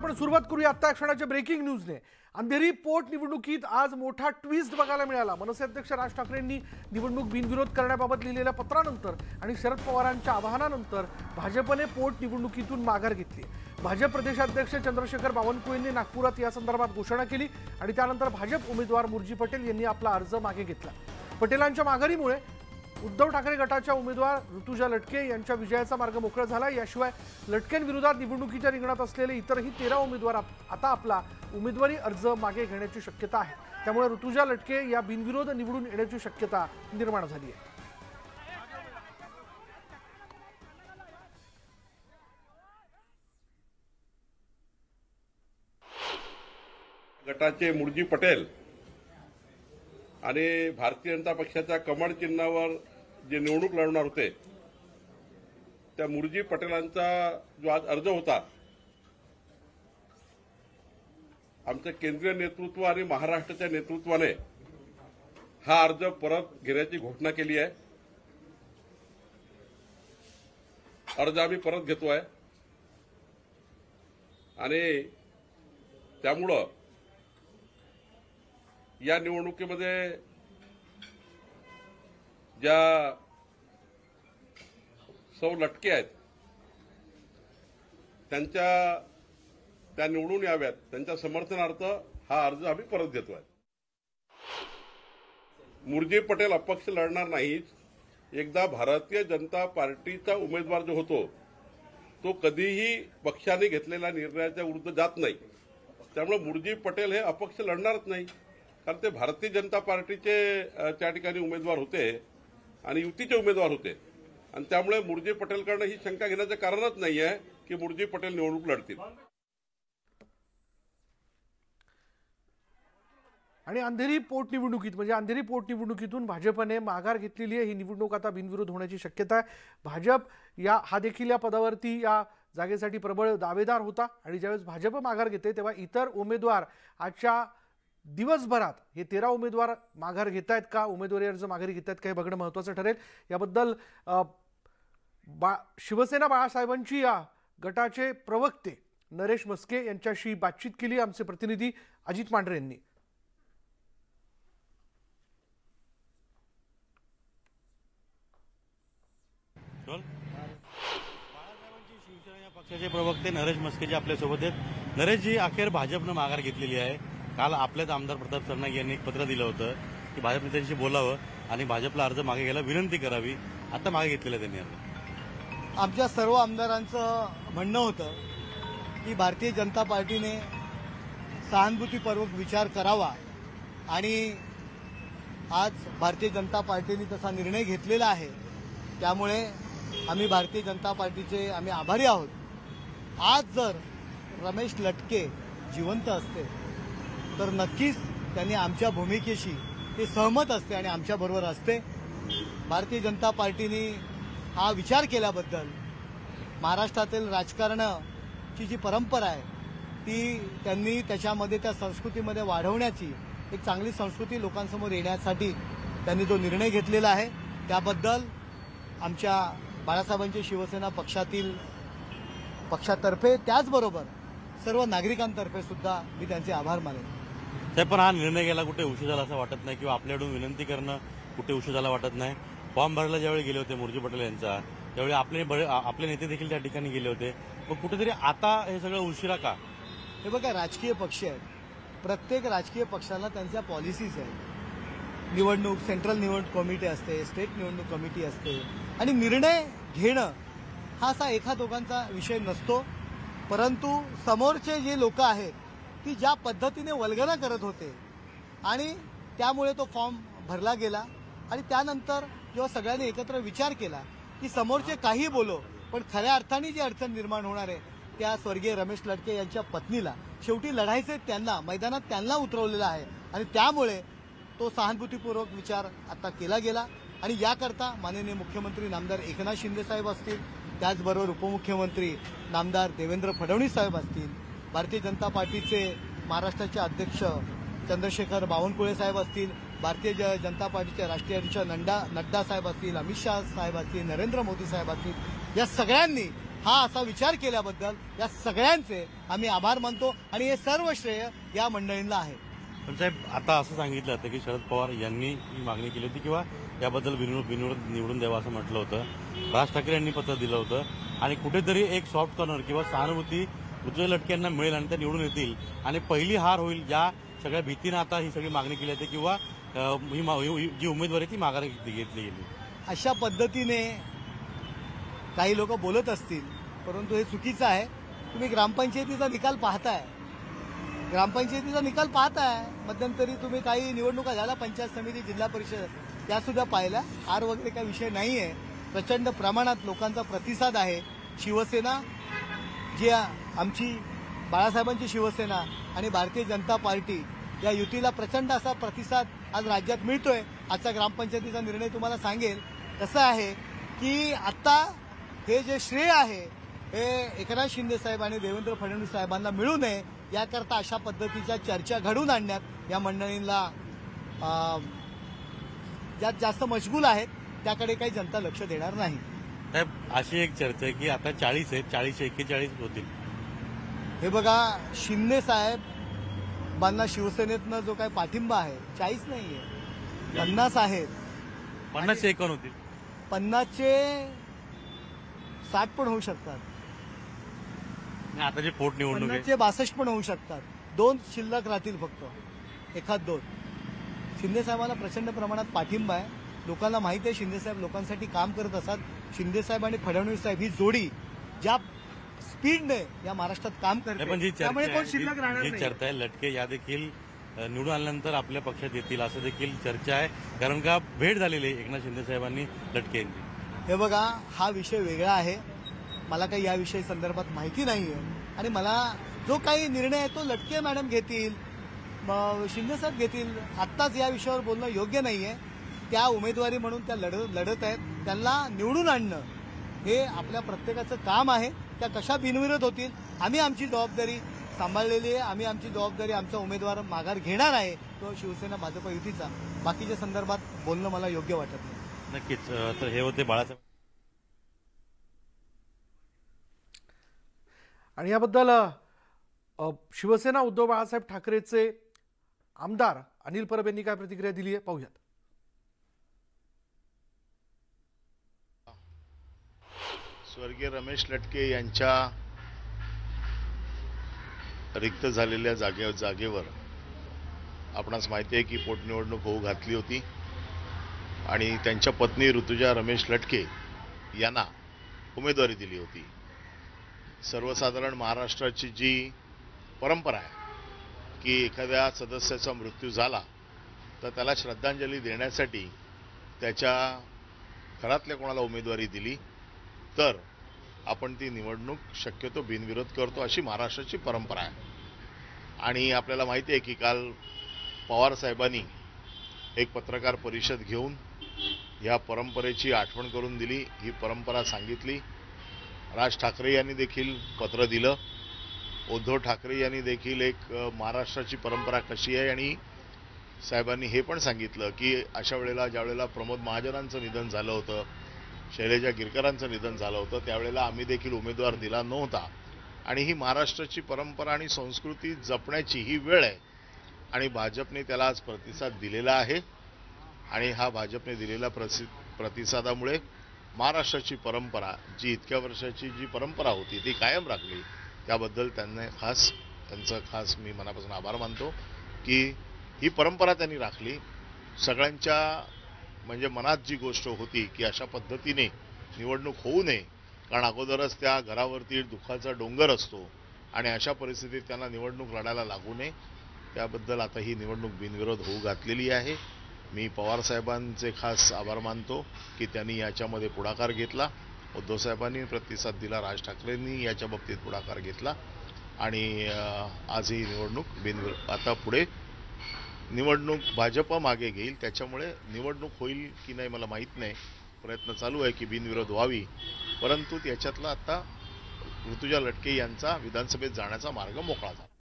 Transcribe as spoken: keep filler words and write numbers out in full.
आपण सुरुवात करूया आता क्षणाच्या ब्रेकिंग न्यूजने। अंधेरी पोट निवडणुकीत आज मोठा ट्विस्ट बघायला मिळाला। मनसे अध्यक्ष राज ठाकरेंनी निवडणूक बिनविरोध करण्याबाबत लिहिलेल्या पत्रानंतर आणि शरद पवारांच्या आवाहनानंतर भाजपने पोट निवडणुकीतून माघार घेतली। भाजप प्रदेशाध्यक्ष चंद्रशेखर बावनकुळेंनी नागपुरात या संदर्भात घोषणा केली आणि त्यानंतर भाजप उमेदवार मुर्जी पटेल यांनी आपला अर्ज मागे घेतला। पटेलांच्या माघारीमुळे उद्धव ठाकरे गटाच्या उमेदवार ऋतुजा लटके यांच्या विजयाचा मार्ग मोकळा झाला। याशिवाय लटकेंविरोधात निवडणुकीच्या रिंगणात असलेले इतरही तेरा उमेदवार आता आपला उमेदवारी अर्ज मागे घेण्याची शक्यता आहे। त्यामुळे ऋतुजा लटके या बिनविरोध निवडून येण्याची शक्यता निर्माण झाली आहे। गटाचे मुर्जी पटेल आणि भारतीय जनता पक्षाच्या कमळ चिन्हावर जे निवडणूक लढवणार होते त्या मुर्जी पटेलांचा जो आज अर्ज होता, आमच्या केंद्रीय नेतृत्व आणि महाराष्ट्राच्या नेतृत्वाने हा अर्ज परत घेण्याची घोषणा केली आहे। अर्ज आम्ही परत घेतोय आणि त्यामुळं या निवडणुकीमध्ये ज्या सौ लटके आहेत त्यांच्या त्या निवडून याव्यात, त्यांच्या समर्थनार्थ हा अर्ज आम्ही परत घेतोय। मुर्जी पटेल अपक्ष लढणार नाहीत। एकदा भारतीय जनता पार्टीचा उमेदवार जो होतो तो कधीही पक्षाने घेतलेल्या निर्णयाच्या विरुद्ध जात नाही। त्यामुळे मुर्जी पटेल हे अपक्ष लढणारच नाही, कारण ते भारतीय जनता पार्टीचे त्या ठिकाणी उमेदवार होते आणि युतीचे उमेदवार होते आणि त्यामुळे मुर्जी पटेलकडनं ही शंका घेण्याचं कारणच नाही आहे की मुर्जी पटेल निवडणूक लढतील। आणि अंधेरी पोट निवडणुकीत म्हणजे अंधेरी पोट निवडणुकीतून भाजपने माघार घेतलेली आहे। ही निवडणूक आता बिनविरोध होण्याची शक्यता आहे। भाजप या हा देखील या पदावरती या जागेसाठी प्रबळ दावेदार होता आणि ज्यावेळेस भाजप माघार घेते तेव्हा इतर उमेदवार आजच्या दिवसभरात हे तेरा उमेदवार माघार घेत आहेत का, उमेदवारी अर्ज माघारी घेत आहेत का हे बघणं महत्त्वाचं ठरेल। याबद्दल बा शिवसेना बाळासाहेबांची या गटाचे प्रवक्ते नरेश मस्के यांच्याशी बातचीत केली आमचे प्रतिनिधी अजित मांढरे यांनी। शिवसेना पक्षाचे प्रवक्ते नरेश मस्के आपल्यासोबत आहेत। नरेश जी, अखेर भाजपनं माघार घेतलेली आहे। काल आपल्याच आमदार प्रताप सरनाईक यांनी एक पत्र दिलं होतं की भाजप नेत्यांशी बोलावं आणि भाजपला अर्ज मागे घ्यायला विनंती करावी। आता मागे घेतलेलं त्यांनी अर्ज। आमच्या सर्व आमदारांचं म्हणणं होतं की भारतीय जनता पार्टीने सहानुभूतीपूर्वक विचार करावा आणि आज भारतीय जनता पार्टीने तसा निर्णय घेतलेला आहे। त्यामुळे आम्ही भारतीय जनता पार्टीचे आम्ही आभारी आहोत। आज जर रमेश लटके जिवंत असते तर नक्कीच त्यांनी आमच्या भूमिकेशी ते सहमत असते आणि आमच्याबरोबर असते। भारतीय जनता पार्टीने हा विचार केल्याबद्दल महाराष्ट्रातील राजकारणाची जी परंपरा आहे ती त्यांनी त्याच्यामध्ये त्या संस्कृतीमध्ये वाढवण्याची एक चांगली संस्कृती लोकांसमोर येण्यासाठी त्यांनी जो निर्णय घेतलेला आहे त्याबद्दल आमच्या बाळासाहेबांची शिवसेना पक्षातील पक्षातर्फे त्याचबरोबर सर्व नागरिकांतर्फे सुद्धा मी त्यांचे आभार मानेन। साहेब, पण हा निर्णय घ्यायला कुठे उशीर झाला असं वाटत नाही किंवा आपल्याकडून विनंती करणं कुठे उशीर झाला वाटत नाही? फॉर्म भरायला ज्यावेळी गेले होते मुर्जी पटेल यांचा त्यावेळी आपले आपले नेते देखील त्या ठिकाणी गेले होते, मग कुठेतरी आता हे सगळं उशिरा का? हे बघा, राजकीय पक्ष आहेत, प्रत्येक राजकीय पक्षाला त्यांच्या पॉलिसीज आहेत। निवडणूक सेंट्रल निवडणूक कमिटी असते, स्टेट निवडणूक कमिटी असते आणि निर्णय घेणं हा असा एका दोघांचा विषय नसतो। परंतु समोरचे जे लोक आहेत ती ज्या पद्धतीने वल्गना करत होते आणि त्यामुळे तो फॉर्म भरला गेला आणि त्यानंतर जेव्हा सगळ्यांनी एकत्र विचार केला की समोरचे काही बोलो पण खऱ्या अर्थाने जी अडचण निर्माण होणार आहे त्या स्वर्गीय रमेश लटके यांच्या पत्नीला शेवटी लढायचे, त्यांना मैदानात त्यांना उतरवलेला आहे आणि त्यामुळे तो सहानुभूतीपूर्वक विचार आता केला गेला आणि याकरता माननीय मुख्यमंत्री नामदार एकनाथ शिंदे साहेब असतील, त्याचबरोबर उपमुख्यमंत्री नामदार देवेंद्र फडणवीस साहेब असतील, भारतीय जनता पार्टीचे महाराष्ट्राचे अध्यक्ष चंद्रशेखर बावनकुळे साहेब असतील, भारतीय जनता पार्टीचे राष्ट्रीय अध्यक्ष नड्डा नड्डा साहेब असतील, अमित शाह साहेब असतील, नरेंद्र मोदी साहेब असतील, या सगळ्यांनी हा असा विचार केल्याबद्दल या सगळ्यांचे आम्ही आभार मानतो आणि हे सर्व श्रेय या मंडळींना आहे. पण साहेब, आता असं सांगितलं होतं की शरद पवार यांनी ही मागणी केली होती किंवा याबद्दल बिनविरोध बिनविरोध निवडून द्यावा असं म्हटलं होतं. राज ठाकरे यांनी पत्र दिलं होतं आणि कुठेतरी एक सॉफ्ट कॉर्नर किंवा सहानुभूती ऋतुजा लटके यांना मिळेल आणि त्या निवडून येतील आणि पहिली हार होईल या सगळ्या भीतीनं आता ही सगळी मागणी केली जाते किंवा ही मा- ही जी उमेदवारी ती माघारी घेतली घेतली गेली. अशा पद्धतीने काही लोक बोलत असतील, परंतु हे चुकीचं आहे. तुम्ही ग्रामपंचायतीचा निकाल पाहताय, ग्रामपंचायतीचा निकाल पाहताय. मध्यंतरी तुम्ही काही निवडणुका झाल्या, पंचायत समिती, जिल्हा परिषद, त्या सुद्धा पाहिल्या. हार वगैरे काही विषय नाहीये. प्रचंड प्रमाणात लोकांचा प्रतिसाद आहे. शिवसेना जी आमची बाळासाहेबांची शिवसेना आणि भारतीय जनता पार्टी या युतीला प्रचंड असा प्रतिसाद आज राज्यात मिळतोय. आजचा ग्रामपंचायतीचा निर्णय तुम्हाला सांगेल कसं आहे की आता हे जे श्रेय आहे हे एकनाथ शिंदे साहेब आणि देवेंद्र फडणवीस साहेबांना मिळू नये याकरता अशा पद्धतीच्या चर्चा घडवून आणण्यात या मंडळींना ज्यात जास्त मशगूल आहेत त्याकडे काही जनता लक्ष देणार नाही. साहेब, अशी एक चर्चा आहे की आता चाळीस आहेत, चाळीस एक्केचाळीस होतील. हे बघा, शिंदे साहेबांना शिवसेनेतनं जो काही पाठिंबा आहे चाळीस नाहीये, पन्नास आहेत. पन्नासशे एकावन्न होतील. पन्नासचे साठ पण होऊ शकतात, आणि आता जे पोटनिवडणूक आहे पन्नासचे बासष्ट पण होऊ शकतात. दोन शिल्लक राहतील फक्त, एखाद दोन. शिंदे साहेबांना प्रचंड प्रमाणात पाठिंबा आहे. लोकांना माहिती आहे शिंदे साहेब लोकांसाठी काम करत असतात. शिंदे साहेब आणि फडणवीस साहेब ही जोडी ज्या स्पीडने या महाराष्ट्रात काम नाही, करते पण जी त्यामुळे चर्चा कोण शिल्लक आहे राहणार जी नाही. चर्चा आहे लटके या देखील अ, निवडून आल्यानंतर आपल्या पक्षात येतील असं देखील चर्चा आहे. कारण का भेट झालेली आहे एकनाथ शिंदे साहेबांनी लटके यांची. हे बघा, हा विषय वेगळा आहे. मला काही या विषयी संदर्भात माहिती नाहीये आणि मला जो काही निर्णय आहे तो लटके मॅडम घेतील, म- शिंदे साहेब घेतील. आत्ताच या विषयावर बोलणं योग्य नाहीये. त्या उमेदवारी म्हणून त्या लढ लढत आहेत, त्यांना निवडून आणणं हे आपल्या प्रत्येकाचं काम आहे. त्या कशा बिनविरोध होतील, आम्ही आमची जबाबदारी सांभाळलेली आहे. आम्ही आमची जबाबदारी, आमचा उमेदवार माघार घेणार आहे तो शिवसेना भाजप युतीचा. बाकीच्या संदर्भात बोलणं मला योग्य वाटत नाही. नक्कीच. अ, तर हे होते बाळासाहेब. आणि याबद्दल अ, शिवसेना उद्धव बाळासाहेब ठाकरेचे आमदार अनिल परब यांनी काय प्रतिक्रिया दिली आहे पाहूयात. स्वर्गीय रमेश लटके यांच्या रिक्त झालेल्या जागे जागेवर आपणास माहिती आहे की पोटनिवडणूक होऊ घातली होती आणि त्यांच्या पत्नी ऋतुजा रमेश लटके यांना उमेदवारी दिली होती. सर्वसाधारण महाराष्ट्राची जी परंपरा आहे की एखाद्या सदस्याचा मृत्यू झाला तर त्याला श्रद्धांजली देण्यासाठी त्याच्या घरातल्या कोणाला उमेदवारी दिली तर आपण ती निवडणूक शक्यतो बिनविरोध करतो, अशी महाराष्ट्राची परंपरा आहे. आणि आपल्याला माहिती आहे की काल पवार साहेबांनी एक पत्रकार परिषद घेऊन या परंपरेची आठवण करून दिली, ही परंपरा सांगितली. राज ठाकरे यांनी देखील पत्र दिलं. उद्धव ठाकरे यांनी देखील एक महाराष्ट्राची परंपरा कशी आहे आणि साहेबांनी हे पण सांगितलं की अशा वेळेला ज्या वेळेला प्रमोद महाजनांचं निधन झालं होतं, शैलजा गिरकरांचं निधन झालं होतं, त्यावेळेला आम्ही देखील उमेदवार दिला नव्हता. आणि ही महाराष्ट्राची परंपरा आणि संस्कृती जपण्याची ही वेळ आहे आणि भाजपने त्याला आज प्रतिसाद दिलेला आहे. आणि हा भाजपने दिलेल्या प्रतिसादामुळे महाराष्ट्राची परंपरा जी इतक्या वर्षाची जी परंपरा होती ती कायम राखली. त्याबद्दल त्यांना खास त्यांचं खास मी मनापासून आभार मानतो की ही परंपरा त्यांनी राखली. सगळ्यांच्या म्हणजे मनात जी गोष्ट होती की अशा पद्धतीने निवडणूक होऊ नये, कारण अगोदरच त्या घरावरती दुःखाचा डोंगर असतो आणि अशा परिस्थितीत त्यांना निवडणूक लढायला लागू नये, त्याबद्दल आता ही निवडणूक बिनविरोध होऊ घातलेली आहे. मी पवार साहेबांचे खास आभार मानतो की त्यांनी याच्यामध्ये पुढाकार घेतला. उद्धव साहेबांनी प्रतिसाद दिला, राज ठाकरेंनी याच्या बाबतीत पुढाकार घेतला आणि आज ही निवडणूक बिनविरोध. आता पुढे निवडणूक भाजप मागे घेईल, त्याच्यामुळे निवडणूक होईल की नाही मला माहीत नाही. प्रयत्न चालू आहे की बिनविरोध व्हावी, परंतु त्याच्यातला आता ऋतुजा लटके यांचा विधानसभेत जाण्याचा मार्ग मोकळा झाला.